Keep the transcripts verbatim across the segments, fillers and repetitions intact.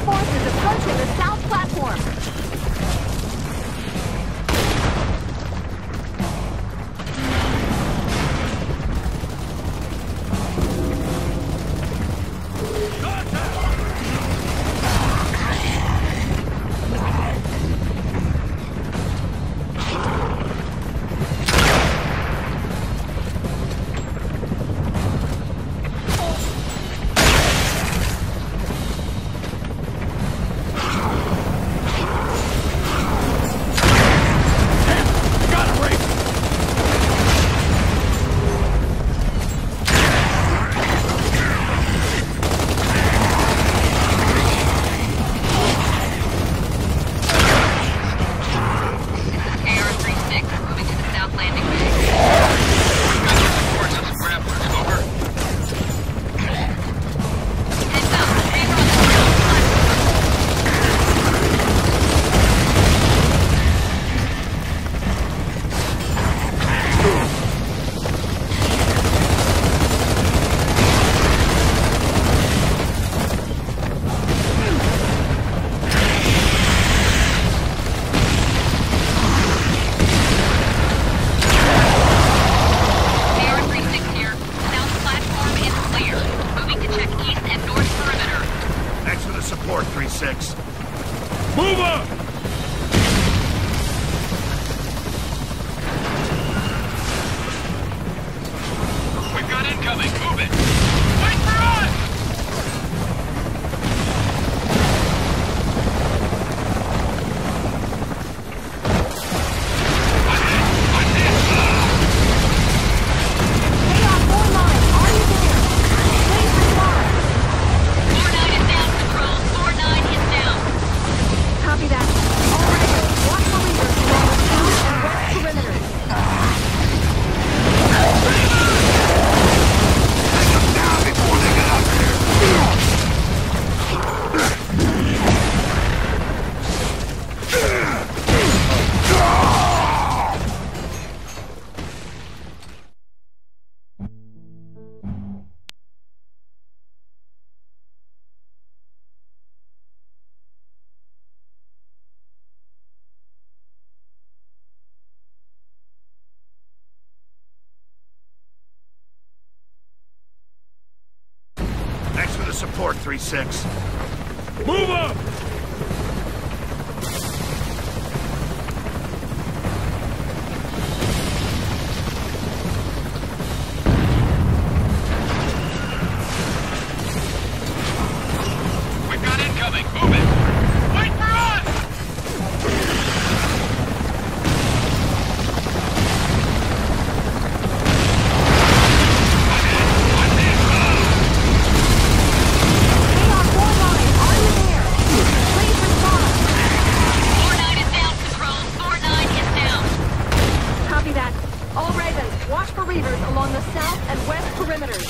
forces approaching the south platform. Support three six. Move up! We've got incoming. Move it! Wait for us! Along the south and west perimeters.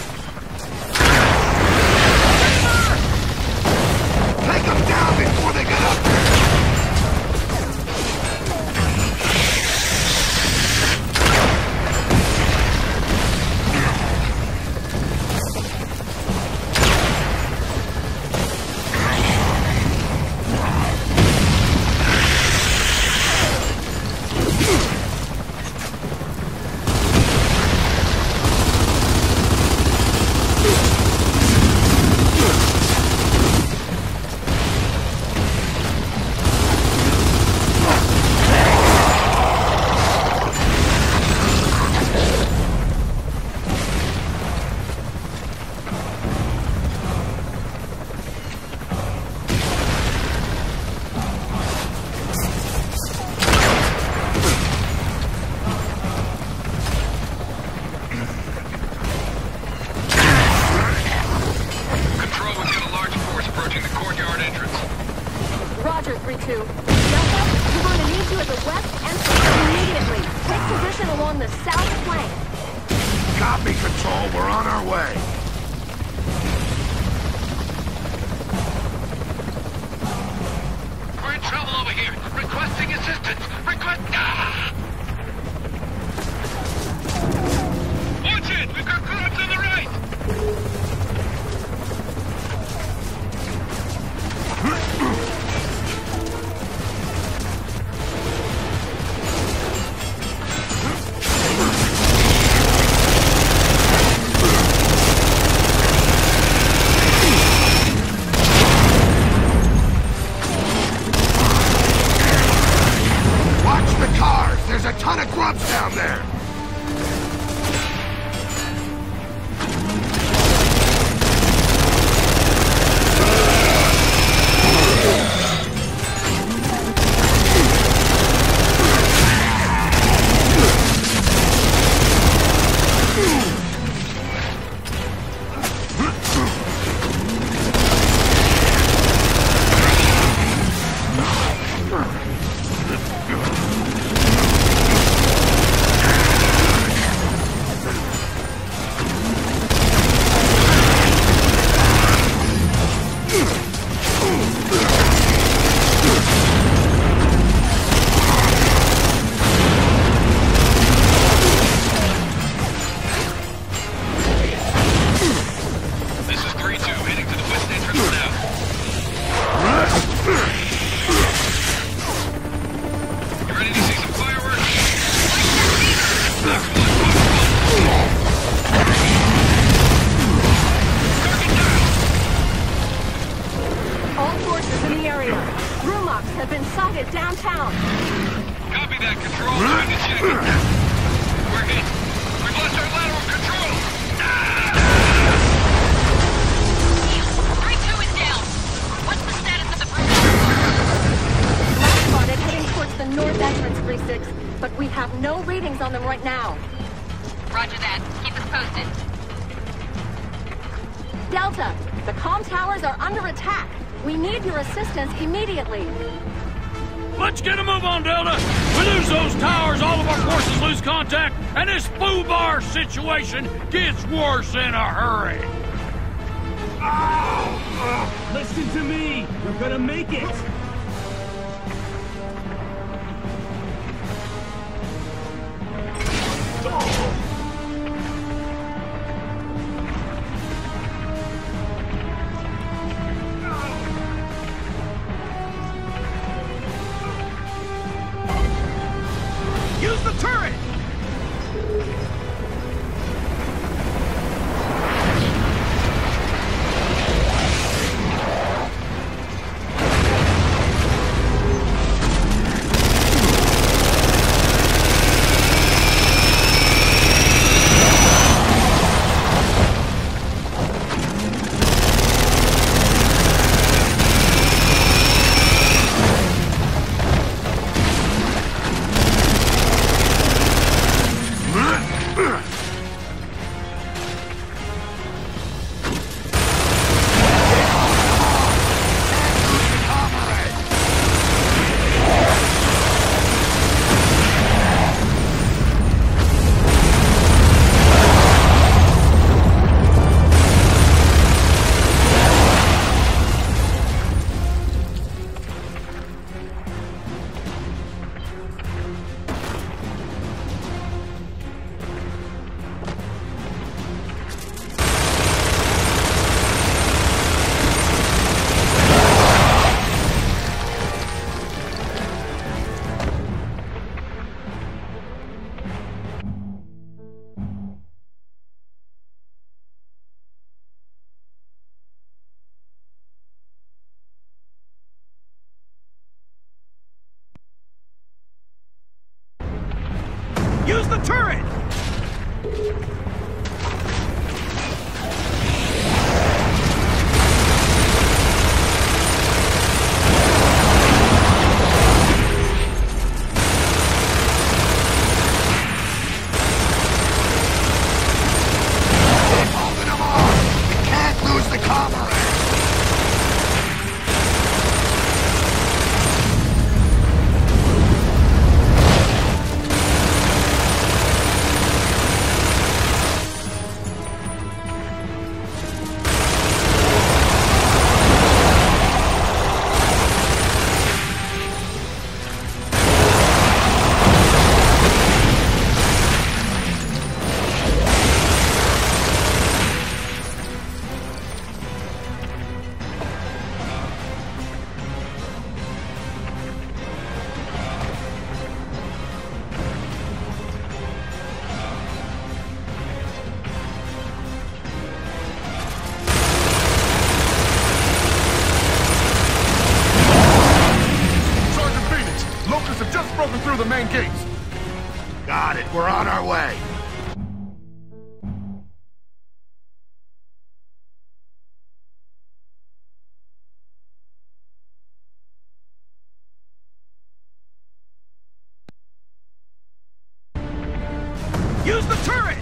Take them down before they get up there! three two. Delta, we're going to need you at the west entrance immediately. Take position along the south flank. Copy, Control. We're on our way. We're in trouble over here. Requesting assistance. Request... Ah! Watch it! We've got guards on the right! forces in the area. Rumox have been sighted downtown. Copy that, Control. Time to check it. We're hit. We've lost our lateral control. three two is down. What's the status of the Bruce? Last spotted heading towards the north entrance, three six, but we have no readings on them right now. Roger that. Keep us posted. Delta, the comm towers are under attack. We need your assistance immediately. Let's get a move on, Delta! We lose those towers, all of our forces lose contact, and this foobar situation gets worse in a hurry! Listen to me! We're gonna make it! Use the turret! Use the turret! Holding them off! We can't lose the comrade! Through the main gates. Got it. We're on our way. Use the turret!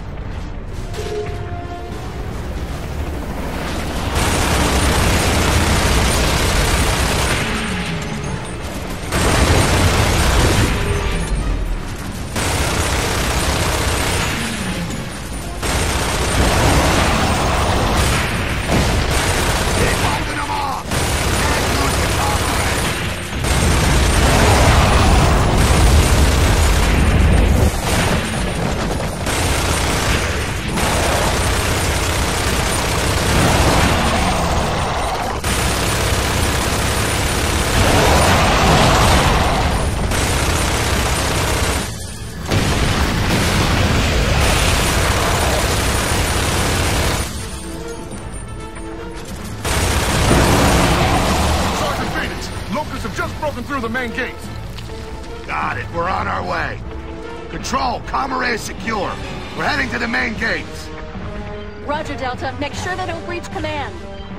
Locusts have just broken through the main gates. Got it. We're on our way. Control, comm array is secure. We're heading to the main gates. Roger, Delta. Make sure they don't breach command.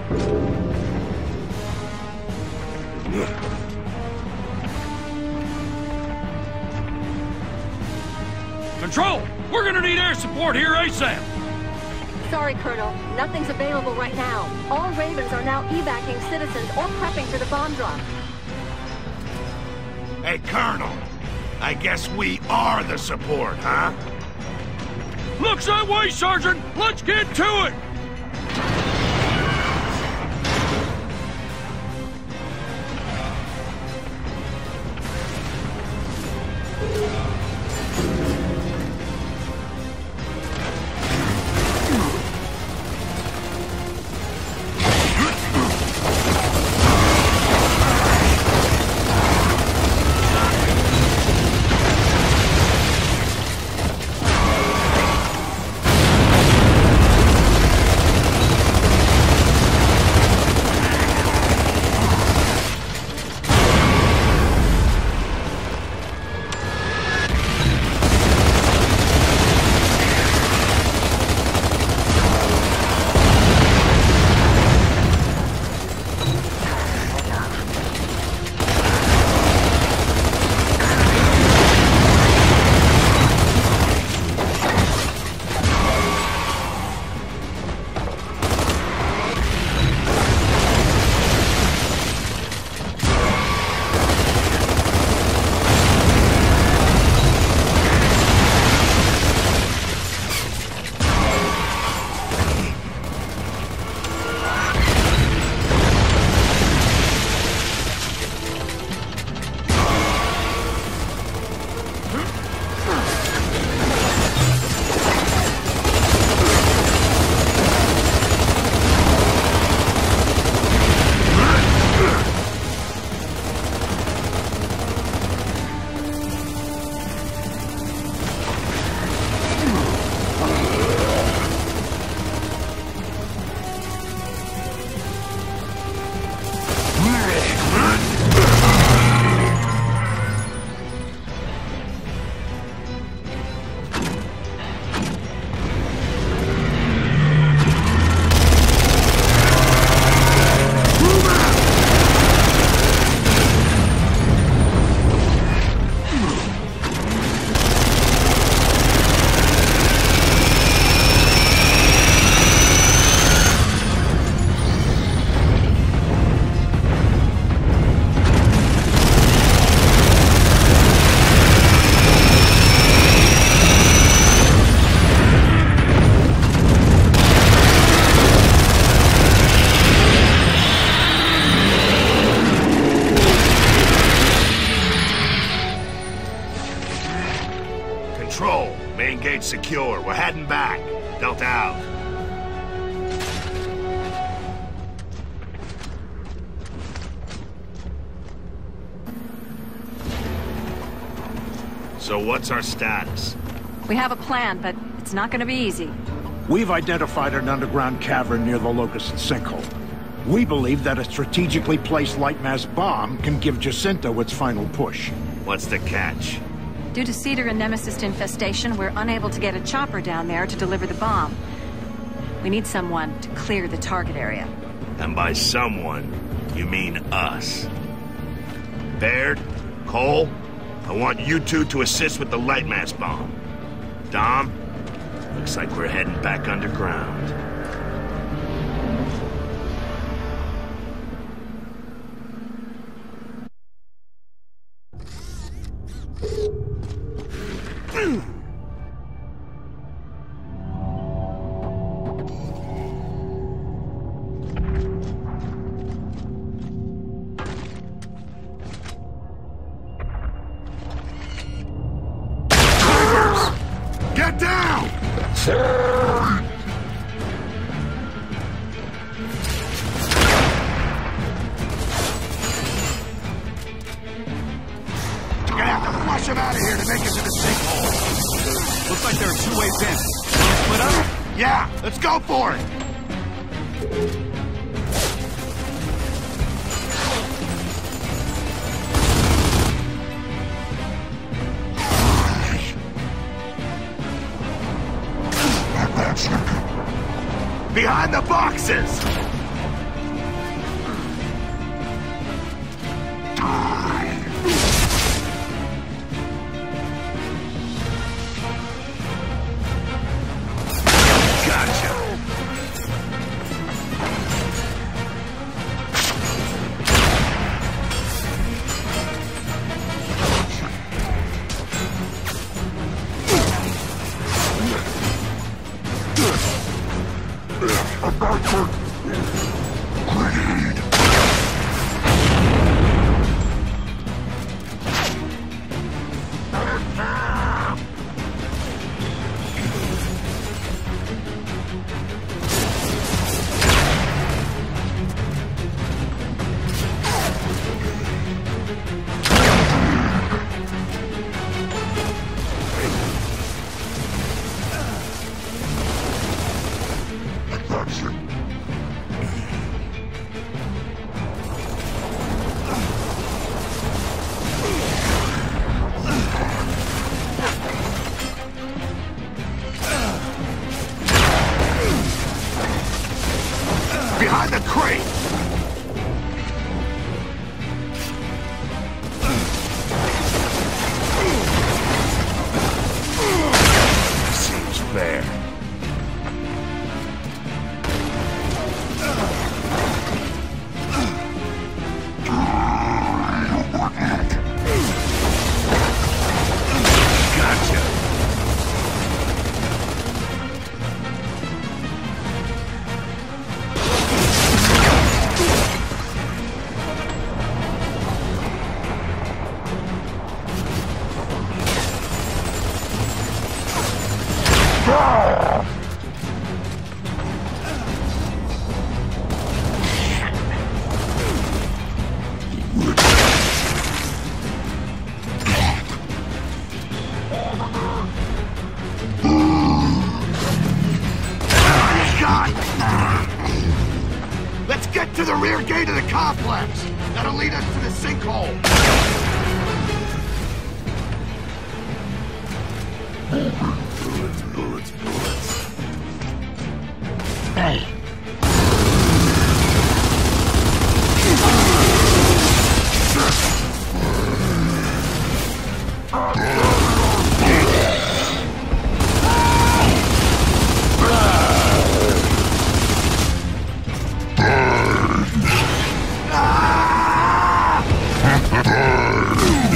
Control! We're gonna need air support here ASAP! Sorry, Colonel. Nothing's available right now. All Ravens are now evacuating citizens or prepping for the bomb drop. Hey, Colonel. I guess we are the support, huh? Looks that way, Sergeant! Let's get to it! Secure. We're heading back. Delta out. So what's our status? We have a plan, but it's not gonna be easy. We've identified an underground cavern near the Locust sinkhole. We believe that a strategically placed light mass bomb can give Jacinto its final push. What's the catch? Due to Cedar and Nemesis infestation, we're unable to get a chopper down there to deliver the bomb. We need someone to clear the target area. And by someone, you mean us. Baird, Cole, I want you two to assist with the light mass bomb. Dom, looks like we're heading back underground. Get down! You're gonna have to flush him out of here to make it to the sinkhole. Looks like there are two ways in. Split up? Yeah, let's go for it! Find the boxes! Gotcha. Behind the crate! Seems fair. Gotcha. Let's get to the rear gate of the complex. That'll lead us to the sinkhole. Bullets, bullets, bullets. Hey. Burn!